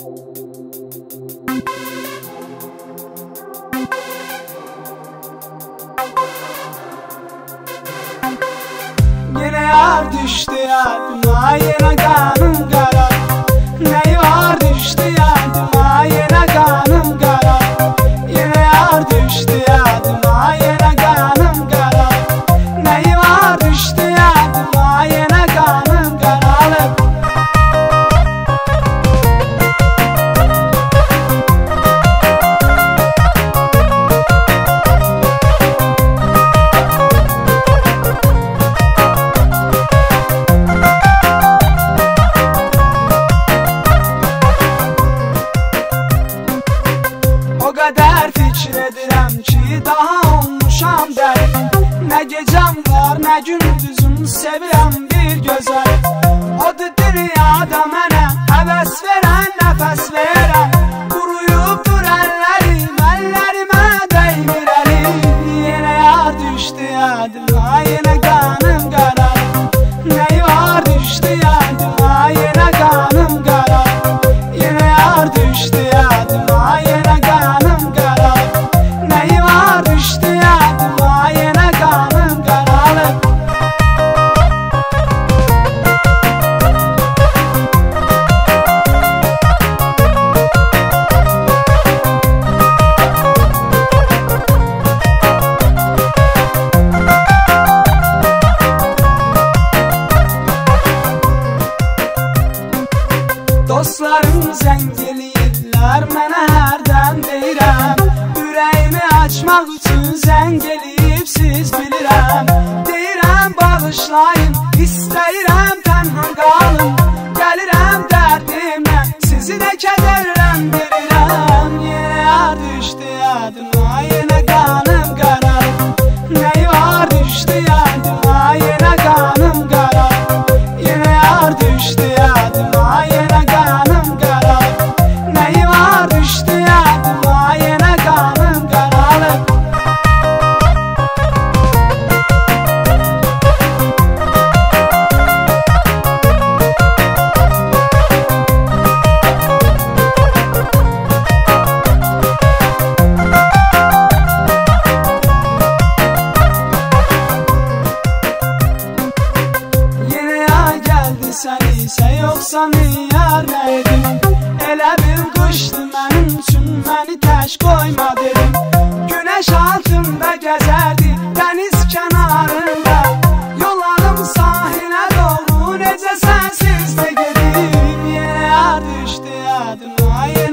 Yine yar düştü yadıma, yine kanım kara. Ne yar düştü yadıma, yine kanım kara. Yine yar düştü yadıma, yine kanım kara. Ne yar düştü yadıma, yine kanım karalı. O kadar fikir edirəm ki, daha olmuşam dəli. Nə gecəm var, nə gündüzüm, sevirəm bir gözəl. Odur dünyada mənə həvəs verən, nəfəs verən. Quruyubdur əllərim, əllərimə dəymir əlim. Yenə yar düşdü yadıma, yenə qanım qaralıb. Nə yar düşdü yadıma, yenə qanım qaralıb. Yenə yar düşdü yadıma, yenə qanım qaralıb. Nə yar düşdü yadıma, yenə qanım qaralıb. Dostlarım zəng eləyirlər, mənə hərdən deyirəm. Ürəyimi açmaq üçün zəng eləyib siz bilirəm. Deyirəm bağışlayın, istəyirəm tənha qalım. Gəlirəm dərdimlə, sizi də kədərləndirirəm. Yenə yar düşdü yadıma, yenə qanım qaralıb. Nə yar düşdü yadıma, yenə qanım qaralıb. Yenə yar düşdü yadıma, yenə qanım qaralıb. Nə yar düşdü yadıma, yenə qanım qaralıb. Yenə yar gəldi sən isə, yoxsa miyar nə edim? Elə bir qışdı mənim üçün, məni tək qoyma dedim. Günəş altında gəzərdi, dəniz kənarında. Yollarım sahilə doğru, necə sənsiz də gedim. Yenə yar düşdü yadıma, yenə